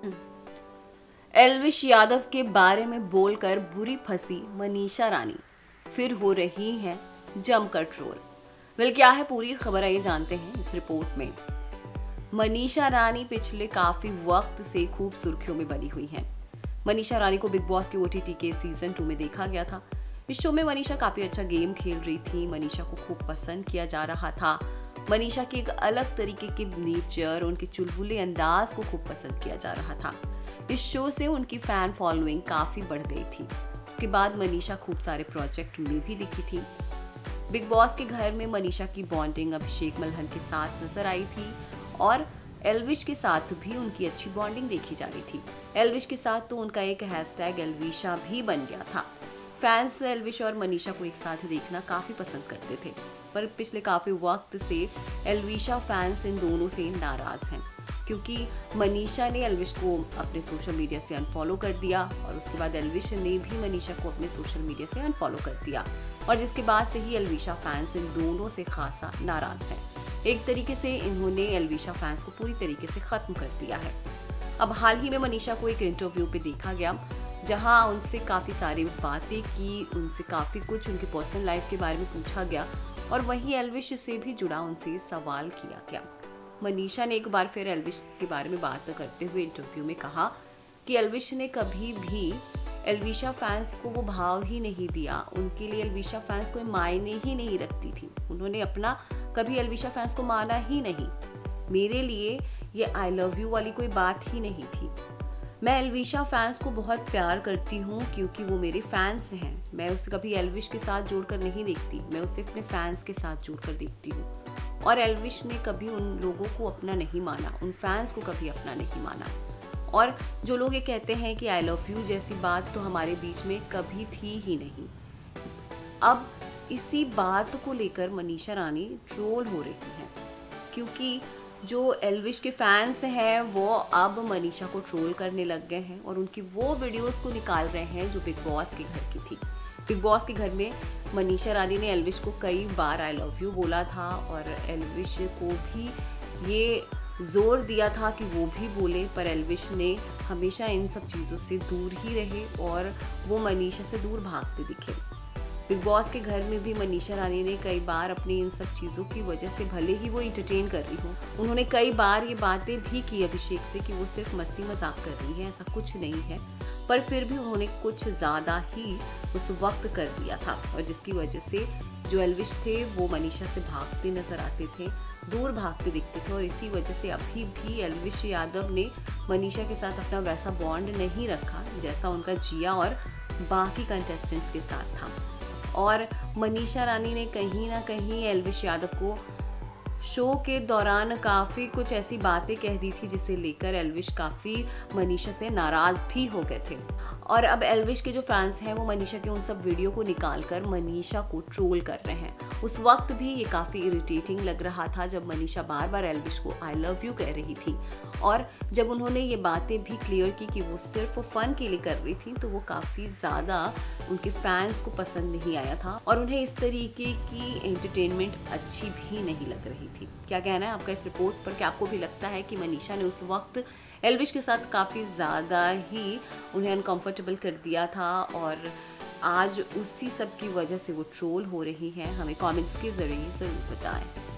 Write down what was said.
एल्विश यादव के बारे में बोलकर बुरी फंसी मनीषा रानी, फिर हो रही हैं जमकर ट्रोल। वेल, क्या है पूरी खबर, आइए जानते हैं इस रिपोर्ट में। मनीषा रानी पिछले काफी वक्त से खूब सुर्खियों में बनी हुई हैं। मनीषा रानी को बिग बॉस के OTT के सीजन 2 में देखा गया था। इस शो में मनीषा काफी अच्छा गेम खेल रही थी। मनीषा को खूब पसंद किया जा रहा था। मनीषा के एक अलग तरीके के नेचर, उनके चुलबुले अंदाज को खूब पसंद किया जा रहा था। इस शो से उनकी फैन फॉलोइंग काफी बढ़ गई थी। उसके बाद मनीषा खूब सारे प्रोजेक्ट में भी दिखी थी। बिग बॉस के घर में मनीषा की बॉन्डिंग अभिषेक मल्हन के साथ नजर आई थी और एल्विश के साथ भी उनकी अच्छी बॉन्डिंग देखी जा रही थी। एल्विश के साथ तो उनका एक हैशटैग एल्विशा भी बन गया था। फैंस एल्विश और मनीषा को एक साथ देखना काफी पसंद करते थे, पर पिछले काफी वक्त से एल्विशा फैंस इन दोनों से नाराज हैं, क्योंकि मनीषा ने एल्विश को अपने सोशल मीडिया से अनफॉलो कर दिया और उसके बाद एल्विश ने भी मनीषा को अपने सोशल मीडिया से अनफॉलो कर दिया, और जिसके बाद से ही एल्विशा फैंस इन दोनों से खासा नाराज हैं। एक तरीके से इन्होंने एल्विशा फैंस को पूरी तरीके से खत्म कर दिया है। अब हाल ही में मनीषा को एक इंटरव्यू पे देखा गया, जहां उनसे काफ़ी सारी बातें की, उनसे काफ़ी कुछ उनकी पर्सनल लाइफ के बारे में पूछा गया और वहीं एल्विश से भी जुड़ा उनसे सवाल किया गया। मनीषा ने एक बार फिर एल्विश के बारे में बात करते हुए इंटरव्यू में कहा कि एल्विश ने कभी भी एल्विशा फैंस को वो भाव ही नहीं दिया। उनके लिए एल्विशा फैंस कोई मायने ही नहीं रखती थी। उन्होंने अपना कभी एल्विशा फैंस को माना ही नहीं। मेरे लिए ये आई लव यू वाली कोई बात ही नहीं थी। मैं एल्विशा फैंस को बहुत प्यार करती हूँ क्योंकि वो मेरे फैंस हैं। मैं उसे कभी एल्विश के साथ जोड़कर नहीं देखती, मैं उसे अपने फैंस के साथ जोड़कर देखती हूँ। और एल्विश ने कभी उन लोगों को अपना नहीं माना, उन फैंस को कभी अपना नहीं माना। और जो लोग ये कहते हैं कि आई लव यू जैसी बात तो हमारे बीच में कभी थी ही नहीं। अब इसी बात को लेकर मनीषा रानी ट्रोल हो रही हैं, क्योंकि जो एल्विश के फैंस हैं वो अब मनीषा को ट्रोल करने लग गए हैं और उनकी वो वीडियोस को निकाल रहे हैं जो बिग बॉस के घर की थी। बिग बॉस के घर में मनीषा रानी ने एल्विश को कई बार आई लव यू बोला था और एल्विश को भी ये जोर दिया था कि वो भी बोले, पर एल्विश ने हमेशा इन सब चीज़ों से दूर ही रहे और वो मनीषा से दूर भागते दिखे। बिग बॉस के घर में भी मनीषा रानी ने कई बार अपनी इन सब चीज़ों की वजह से, भले ही वो इंटरटेन कर रही हो, उन्होंने कई बार ये बातें भी की अभिषेक से कि वो सिर्फ मस्ती मजाक कर रही है, ऐसा कुछ नहीं है, पर फिर भी उन्होंने कुछ ज़्यादा ही उस वक्त कर दिया था और जिसकी वजह से जो एल्विश थे वो मनीषा से भागते नजर आते थे, दूर भागते दिखते थे। और इसी वजह से अभी भी एल्विश यादव ने मनीषा के साथ अपना वैसा बॉन्ड नहीं रखा जैसा उनका जिया और बाकी कंटेस्टेंट्स के साथ था। और मनीषा रानी ने कहीं ना कहीं एल्विश यादव को शो के दौरान काफ़ी कुछ ऐसी बातें कह दी थी जिसे लेकर एल्विश काफ़ी मनीषा से नाराज़ भी हो गए थे। और अब एल्विश के जो फैंस हैं वो मनीषा के उन सब वीडियो को निकालकर मनीषा को ट्रोल कर रहे हैं। उस वक्त भी ये काफ़ी इरिटेटिंग लग रहा था जब मनीषा बार बार एल्विश को आई लव यू कह रही थी, और जब उन्होंने ये बातें भी क्लियर की कि वो सिर्फ फन के लिए कर रही थी तो वो काफ़ी ज़्यादा उनके फैंस को पसंद नहीं आया था और उन्हें इस तरीके की एंटरटेनमेंट अच्छी भी नहीं लग रही थी। क्या कहना है आपका इस रिपोर्ट पर? क्या आपको भी लगता है कि मनीषा ने उस वक्त एल्विश के साथ काफ़ी ज़्यादा ही उन्हें अनकंफर्टेबल कर दिया था और आज उसी सब की वजह से वो ट्रोल हो रही हैं? हमें कमेंट्स के ज़रिए ज़रूर बताएं।